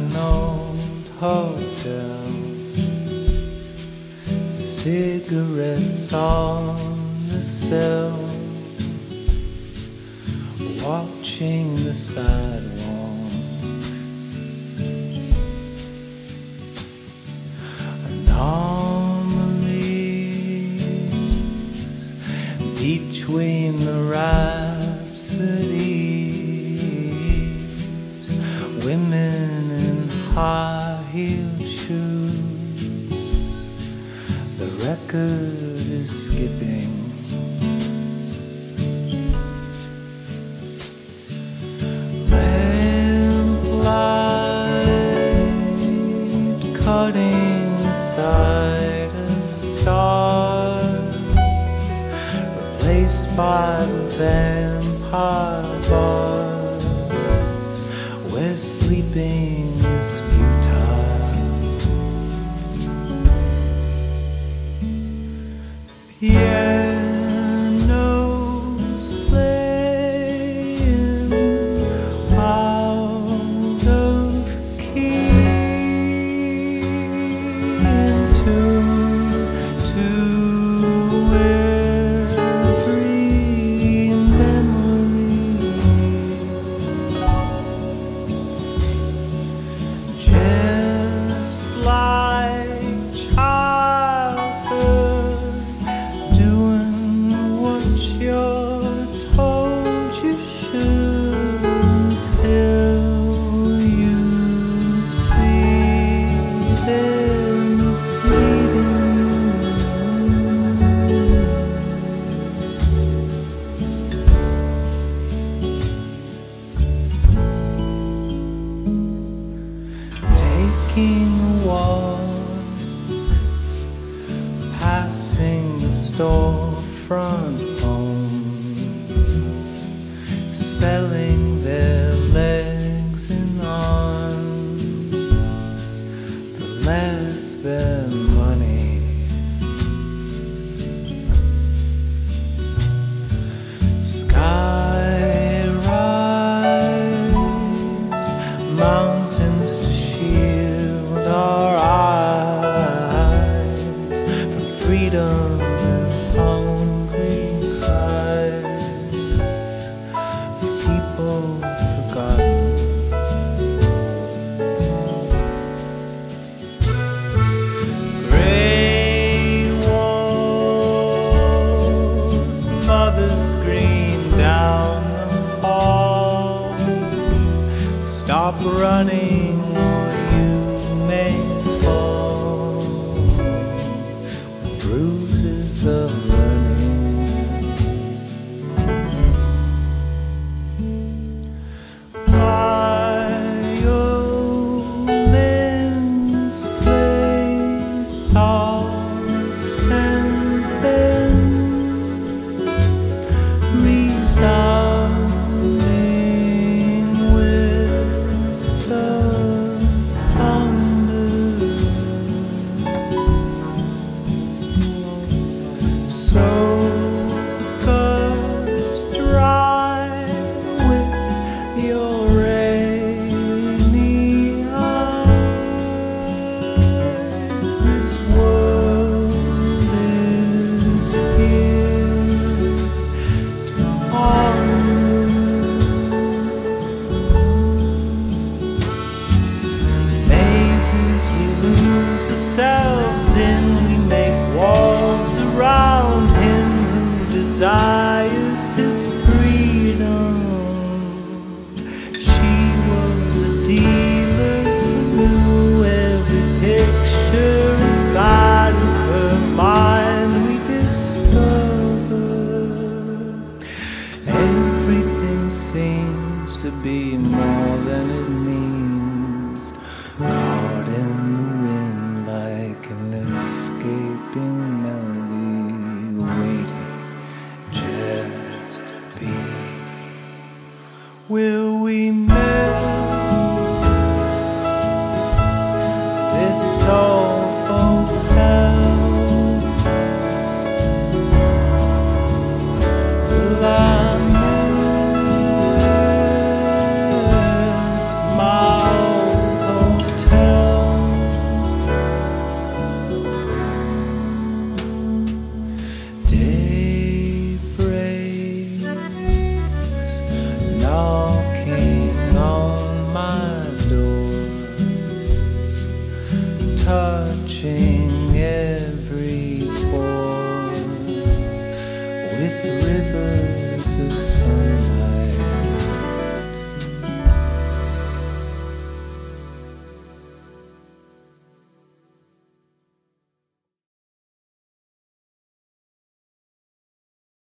an old hotel, cigarettes on the sill, watching the sidewalk, anomalies between the rhapsodies, women in high-heeled shoes. The record is skipping. Lamplight cutting the side of stars, replaced by the vampire bars, where sleeping is futile. Pianos playing out of key, into every memory, just like childhood, doing what you're told you should, till you see they're misleading. Taking a walk, passing the storefront homes, selling their legs and arms for less than money. Skyrise, mountains to shield our eyes from freedom and hungry cries of people forgotten. Gray walls, mothers scream down the hall, stop running or you may fall, with bruises of learning. Violins play soft and thin, resounding with the thunder. Soak us dry with your rainy eyes. This world is here to honor. Mazes we lose ourselves in, we make walls around him who desires his freedom. She was a dealer who knew every picture inside of her mind. We discovered everything seems to be more than it means, caught in the wind like an escaping melody, waiting change.